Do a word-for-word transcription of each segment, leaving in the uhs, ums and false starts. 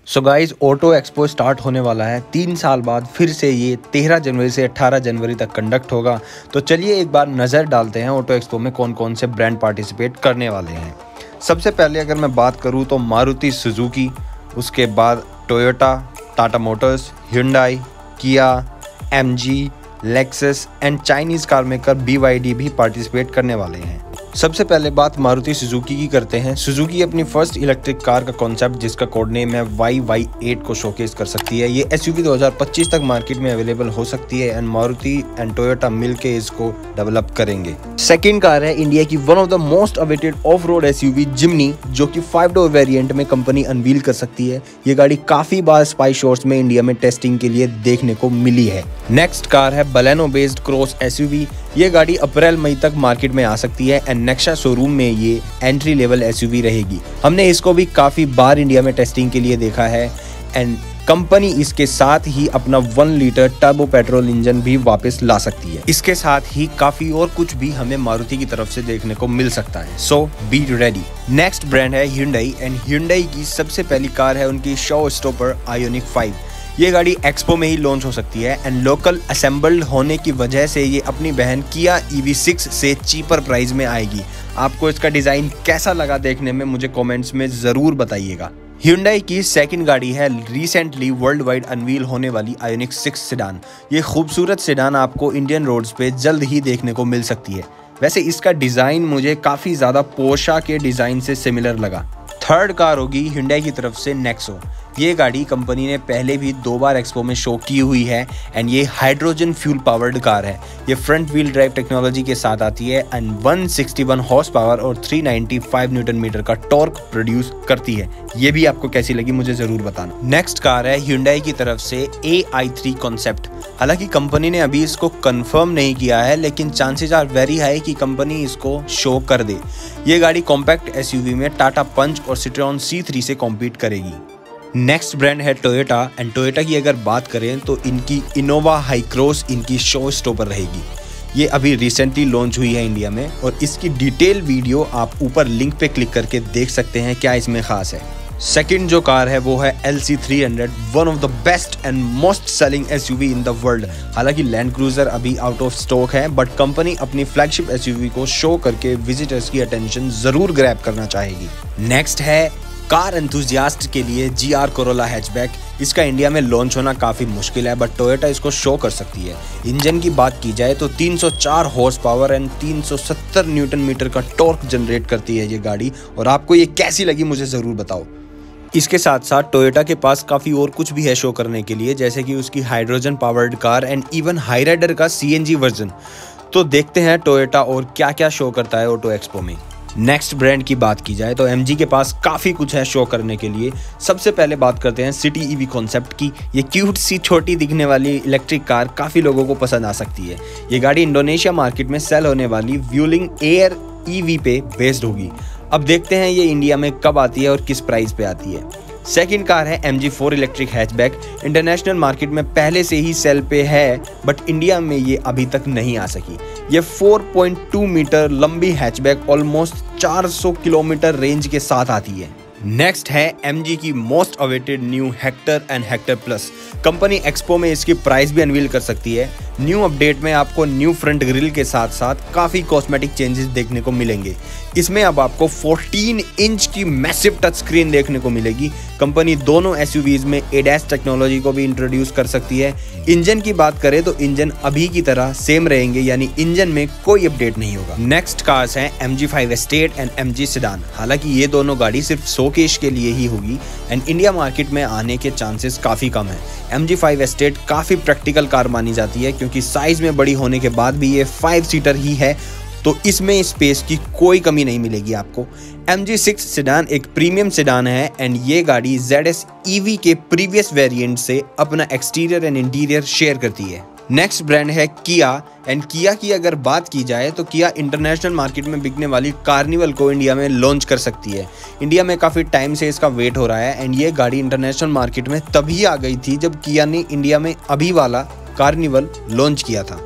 सो guys, auto expo start होने वाला है। तीन साल बाद फिर से ये तेरह जनवरी से अठारह जनवरी तक कंडक्ट होगा। तो चलिए एक बार नज़र डालते हैं ऑटो एक्सपो में कौन कौन से ब्रांड पार्टिसिपेट करने वाले हैं। सबसे पहले अगर मैं बात करूँ तो मारुति सुजुकी, उसके बाद Toyota, Tata motors, hyundai, Kia, MG, Lexus and Chinese car maker B Y D भी पार्टिसिपेट करने वाले हैं। सबसे पहले बात मारुति सुजुकी की करते हैं। सुजुकी अपनी फर्स्ट इलेक्ट्रिक कार का कॉन्सेप्ट, जिसका कोड नेम है वाई वाई एट, को शोकेस कर सकती है। ये एसयूवी दो हज़ार पच्चीस तक मार्केट में अवेलेबल हो सकती है एंड मारुति एंड टोयोटा मिलके इसको डेवलप करेंगे। सेकंड कार है इंडिया की one of the most awaited off road SUV Jimny, जो कि फाइव डोर वेरिएंट में कंपनी अनवील कर सकती है। ये गाड़ी काफी बार स्पाई शोर्स में इंडिया में टेस्टिंग के लिए देखने को मिली है। नेक्स्ट कार है बलेनो बेस्ड क्रॉस एसयूवी। ये गाड़ी अप्रैल मई तक मार्केट में आ सकती है एंड नेक्सा शोरूम में ये एंट्री लेवल एसयूवी रहेगी। हमने इसको भी काफी बार इंडिया में टेस्टिंग के लिए देखा है एंड कंपनी इसके साथ ही अपना one litre turbo petrol engine भी वापस ला सकती है। इसके साथ ही काफी और कुछ भी हमें मारुति की तरफ से देखने को मिल सकता है। So be ready. Next brand है hyundai एंड hyundai की सबसे पहली कार है उनकी शो स्टॉपर आयोनिक फाइव। ये गाड़ी एक्सपो में ही लॉन्च हो सकती है एंड लोकल असेंबल्ड होने की वजह से ये अपनी बहन किया ई वी सिक्स से चीपर प्राइस में आएगी। आपको इसका डिज़ाइन कैसा लगा देखने में मुझे कमेंट्स में ज़रूर बताइएगा। hyundai की सेकंड गाड़ी है रिसेंटली वर्ल्ड वाइड अनवील होने वाली आयोनिक सिक्स सेडान। ये खूबसूरत सेडान आपको इंडियन रोड्स पे जल्द ही देखने को मिल सकती है। वैसे इसका डिज़ाइन मुझे काफ़ी ज़्यादा पोर्शा के डिज़ाइन से सिमिलर लगा। थर्ड कार होगी hyundai की तरफ से नेक्सो। ये गाड़ी कंपनी ने पहले भी दो बार एक्सपो में शो की हुई है एंड ये हाइड्रोजन फ्यूल पावर्ड कार है। ये फ्रंट व्हील ड्राइव टेक्नोलॉजी के साथ आती है and one sixty one horse power और three ninety five newton metre का टॉर्क प्रोड्यूस करती है। ये भी आपको कैसी लगी मुझे जरूर बताना। नेक्स्ट कार है hyundai की तरफ से ए आई थ्री कॉन्सेप्ट। हालांकि कंपनी ने अभी इसको कंफर्म नहीं किया है, लेकिन चांसेस आर वेरी हाई कि कंपनी इसको शो कर दे। ये गाड़ी कॉम्पैक्ट एसयूवी में टाटा पंच और सिट्रॉन सी थ्री से कॉम्पीट करेगी। नेक्स्ट ब्रांड है टोयोटा एंड टोयोटा की अगर बात करें तो इनकी इनोवा हाई क्रॉस इनकी शो स्टॉपर रहेगी। ये अभी रिसेंटली लॉन्च हुई है इंडिया में और इसकी डिटेल वीडियो आप ऊपर लिंक पे क्लिक करके देख सकते हैं क्या इसमें खास है। सेकंड जो कार है वो है L C three hundred, one of the best and most selling SUV in the world. हालांकि लैंड क्रूजर अभी आउट ऑफ स्टॉक है, बट कंपनी अपनी फ्लैगशिप एसयूवी को शो करके विजिटर्स की अटेंशन जरूर ग्रैब करना चाहेगी। नेक्स्ट है कार एंथुजियास्ट के लिए जी आर कोरोला हैचबैक। इसका इंडिया में लॉन्च होना काफ़ी मुश्किल है, बट टोयोटा इसको शो कर सकती है। इंजन की बात की जाए तो तीन सौ चार हॉर्स पावर एंड तीन सौ सत्तर न्यूटन मीटर का टॉर्क जनरेट करती है ये गाड़ी। और आपको ये कैसी लगी मुझे ज़रूर बताओ। इसके साथ साथ टोयोटा के पास काफ़ी और कुछ भी है शो करने के लिए, जैसे कि उसकी hydrogen powered car and even Hyryder का सी एन जी वर्जन। तो देखते हैं टोयोटा और क्या क्या शो करता है ऑटो एक्सपो में। नेक्स्ट ब्रांड की बात की जाए तो एमजी के पास काफ़ी कुछ है शो करने के लिए। सबसे पहले बात करते हैं सिटी ईवी कॉन्सेप्ट की। ये क्यूट सी छोटी दिखने वाली इलेक्ट्रिक कार काफ़ी लोगों को पसंद आ सकती है। ये गाड़ी इंडोनेशिया मार्केट में सेल होने वाली व्यूलिंग एयर ईवी पे बेस्ड होगी। अब देखते हैं ये इंडिया में कब आती है और किस प्राइस पे आती है। सेकंड कार है M G four electric hatchback. International market में पहले से ही सेल पे है, बट इंडिया में ये अभी तक नहीं आ सकी। ये फोर पॉइंट टू मीटर लंबी हैचबैक ऑलमोस्ट चार सौ किलोमीटर रेंज के साथ आती है। नेक्स्ट है एमजी की most awaited new Hector and Hector plus. Company expo में इसकी प्राइस भी अनवील कर सकती है। न्यू अपडेट में आपको न्यू फ्रंट ग्रिल के साथ साथ काफ़ी कॉस्मेटिक चेंजेस देखने को मिलेंगे। इसमें अब आपको चौदह इंच की मैसिव टच स्क्रीन देखने को मिलेगी। कंपनी दोनों एसयूवीज में A D A S technology को भी इंट्रोड्यूस कर सकती है। इंजन की बात करें तो इंजन अभी की तरह सेम रहेंगे, यानी इंजन में कोई अपडेट नहीं होगा। नेक्स्ट कार्स हैं M G five estate and M G sedan. हालांकि ये दोनों गाड़ी सिर्फ शोकेस के लिए ही होगी एंड इंडिया मार्केट में आने के चांसेस काफ़ी कम है। एम जी फाइव एस्टेट काफ़ी प्रैक्टिकल कार मानी जाती है क्योंकि साइज में बड़ी होने के बाद भी ये फाइव सीटर ही है, तो इसमें स्पेस की कोई कमी नहीं मिलेगी आपको। एम जी सिक्स सेडान एक प्रीमियम सेडान है एंड ये गाड़ी जेड एस ई वी के प्रीवियस वेरिएंट से अपना एक्सटीरियर एंड इंटीरियर शेयर करती है। नेक्स्ट ब्रांड है किया एंड किया की अगर बात की जाए तो किया इंटरनेशनल मार्केट में बिकने वाली कार्निवल को इंडिया में लॉन्च कर सकती है। इंडिया में काफ़ी टाइम से इसका वेट हो रहा है एंड ये गाड़ी इंटरनेशनल मार्केट में तभी आ गई थी जब किया ने इंडिया में अभी वाला कार्निवल लॉन्च किया था।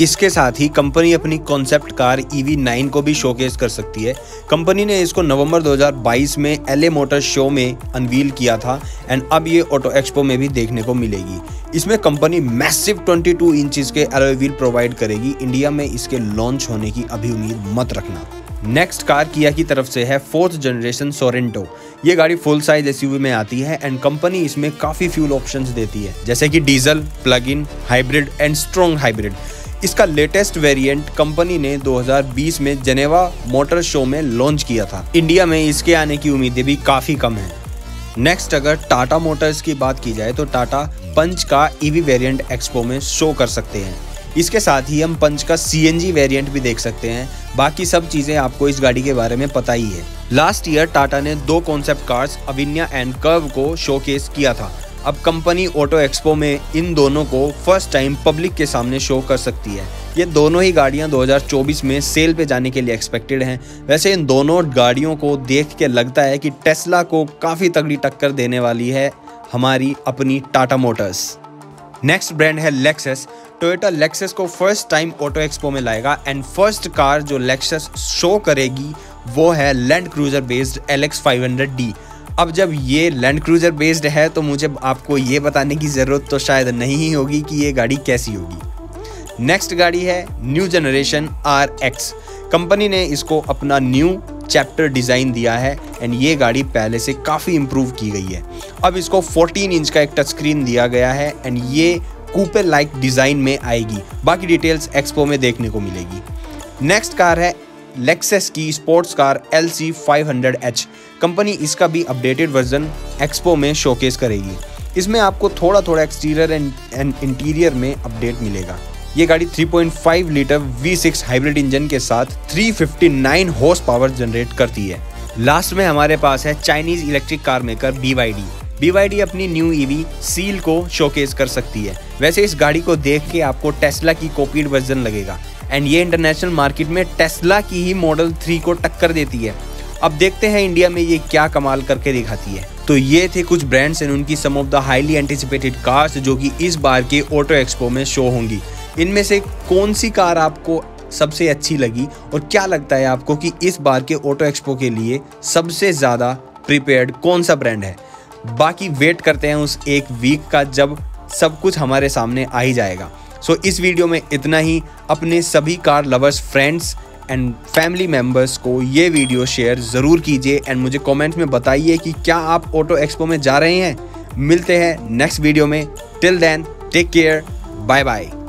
इसके साथ ही कंपनी अपनी concept car E V nine को भी शोकेस कर सकती है। कंपनी ने इसको नवंबर दो हज़ार बाईस में एल ए मोटर शो में अनवील किया था एंड अब ये ऑटो एक्सपो में भी देखने को मिलेगी। इसमें कंपनी मैसिव बाईस इंचेस के अलॉय व्हील प्रोवाइड करेगी। इंडिया में इसके लॉन्च होने की अभी उम्मीद मत रखना। नेक्स्ट कार किया की तरफ से है फोर्थ जनरेशन सोरेंटो। ये गाड़ी full size S U V में आती है एंड कंपनी इसमें काफ़ी फ्यूल ऑप्शंस देती है, जैसे कि diesel, plug in, hybrid and strong hybrid. इसका लेटेस्ट वेरिएंट कंपनी ने दो हज़ार बीस में जेनेवा मोटर शो में लॉन्च किया था। इंडिया में इसके आने की उम्मीदें भी काफ़ी कम है। नेक्स्ट अगर टाटा मोटर्स की बात की जाए तो टाटा पंच का ई वी वेरिएंट एक्सपो में शो कर सकते हैं। इसके साथ ही हम पंच का सी एन जी वेरिएंट भी देख सकते हैं। बाकी सब चीज़ें आपको इस गाड़ी के बारे में पता ही है। लास्ट ईयर टाटा ने दो concept cars Avinya and Curvv को शोकेस किया था। अब कंपनी ऑटो एक्सपो में इन दोनों को फर्स्ट टाइम पब्लिक के सामने शो कर सकती है। ये दोनों ही गाड़ियां दो हज़ार चौबीस में सेल पे जाने के लिए एक्सपेक्टेड हैं। वैसे इन दोनों गाड़ियों को देख के लगता है कि टेस्ला को काफ़ी तगड़ी टक्कर देने वाली है हमारी अपनी टाटा मोटर्स। नेक्स्ट ब्रांड है लेक्सस। टोयोटा लेक्सस को फर्स्ट टाइम ऑटो एक्सपो में लाएगा एंड फर्स्ट कार जो लेक्सस शो करेगी वो है land cruiser based L X five hundred D. अब जब ये लैंड क्रूजर बेस्ड है तो मुझे आपको ये बताने की ज़रूरत तो शायद नहीं ही होगी कि ये गाड़ी कैसी होगी। नेक्स्ट गाड़ी है new generation R X. Company ने इसको अपना न्यू चैप्टर डिज़ाइन दिया है एंड ये गाड़ी पहले से काफ़ी इम्प्रूव की गई है। अब इसको चौदह इंच का एक टच स्क्रीन दिया गया है एंड ये कूपे लाइक डिज़ाइन में आएगी। बाकी डिटेल्स एक्सपो में देखने को मिलेगी। नेक्स्ट कार है लेक्सस की sports car L C five hundred H. Company इसका भी अपडेटेड वर्जन एक्सपो में शोकेस करेगी। इसमें आपको थोड़ा थोड़ा एक्सटीरियर एंड इंटीरियर में अपडेट मिलेगा। ये गाड़ी three point five litre V six hybrid engine के साथ तीन सौ उनसठ हॉर्स पावर जनरेट करती है। लास्ट में हमारे पास है Chinese electric car maker B Y D. B Y D अपनी न्यू ई वी सील को शोकेस कर सकती है। वैसे इस गाड़ी को देख के आपको टेस्ला की कॉपीड वर्जन लगेगा एंड ये इंटरनेशनल मार्केट में टेस्ला की ही मॉडल थ्री को टक्कर देती है। अब देखते हैं इंडिया में ये क्या कमाल करके दिखाती है। तो ये थे कुछ ब्रांड्स एंड उनकी some of the highly anticipated cars जो कि इस बार के ऑटो एक्सपो में शो होंगी। इनमें से कौन सी कार आपको सबसे अच्छी लगी और क्या लगता है आपको कि इस बार के ऑटो एक्सपो के लिए सबसे ज़्यादा प्रिपेयर्ड कौन सा ब्रांड है? बाकी वेट करते हैं उस एक वीक का जब सब कुछ हमारे सामने आ ही जाएगा। सो इस वीडियो में इतना ही। अपने सभी car lovers, friends and family members को ये वीडियो शेयर ज़रूर कीजिए एंड मुझे कमेंट्स में बताइए कि क्या आप ऑटो एक्सपो में जा रहे हैं। मिलते हैं नेक्स्ट वीडियो में। Till then take care, bye bye.